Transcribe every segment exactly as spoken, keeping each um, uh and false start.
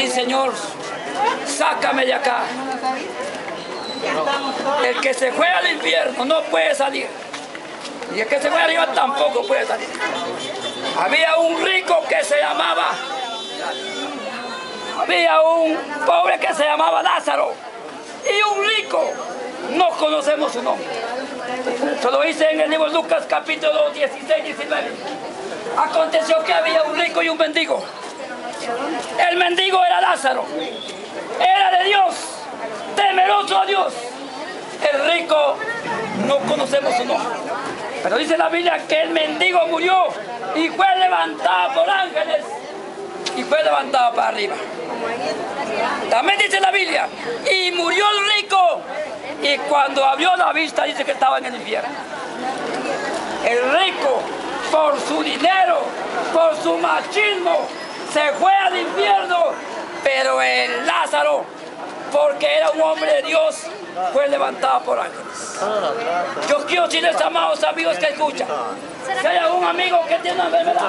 sí Señor, sácame de acá. El que se fue al infierno no puede salir. Y el que se fue arriba tampoco puede salir. Había un rico que se llamaba, había un pobre que se llamaba Lázaro. Y un rico, no conocemos su nombre. Eso lo dice en el libro de Lucas capítulo dieciséis, diecinueve. Aconteció que había un rico y un mendigo. El mendigo era Lázaro. Era de Dios, temeroso a Dios. El rico, no conocemos su nombre. Pero dice la Biblia que el mendigo murió y fue levantado por ángeles y fue levantado para arriba. También dice la Biblia, y murió el rico y cuando abrió la vista dice que estaba en el infierno. El rico, por su dinero, por su machismo, se fue al infierno, pero el Lázaro, porque era un hombre de Dios, fue levantado por ángeles. Yo quiero decirles, amados amigos que escuchan, si hay algún amigo que tiene una enfermedad,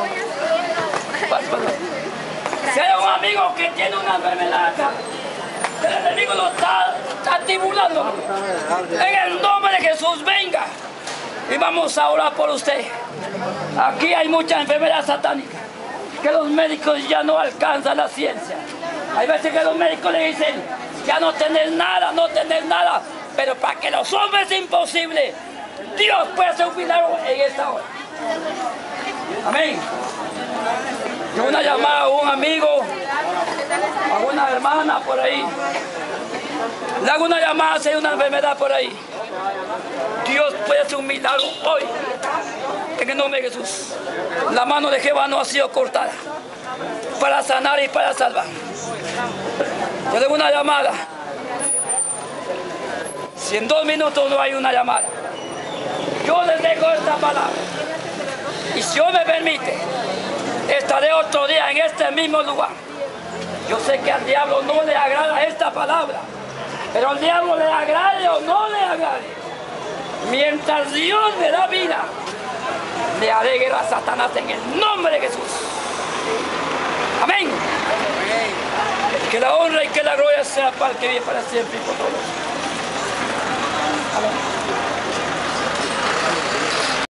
si hay un amigo que tiene una enfermedad acá, el enemigo lo está atribulando, en el nombre de Jesús venga y vamos a orar por usted. Aquí hay mucha enfermedad satánica que los médicos ya no alcanzan la ciencia. Hay veces que los médicos le dicen, ya no tenés nada, no tenés nada, pero para que los hombres es imposible, Dios puede hacer un milagro en esta hora. Amén. Yo una llamada a un amigo, a una hermana por ahí, le hago una llamada si hay una enfermedad por ahí. Dios puede hacer un milagro hoy, en el nombre de Jesús. La mano de Jehová no ha sido cortada para sanar y para salvar. Yo le hago una llamada. Si en dos minutos no hay una llamada, yo les dejo esta palabra. Y si Dios me permite, estaré otro día en este mismo lugar. Yo sé que al diablo no le agrada esta palabra, pero al diablo le agrade o no le agrade. Mientras Dios me da vida, le haré guerra a Satanás en el nombre de Jesús. Amén. Que la honra y que la gloria sea para el que vive para siempre y por todos. Amén.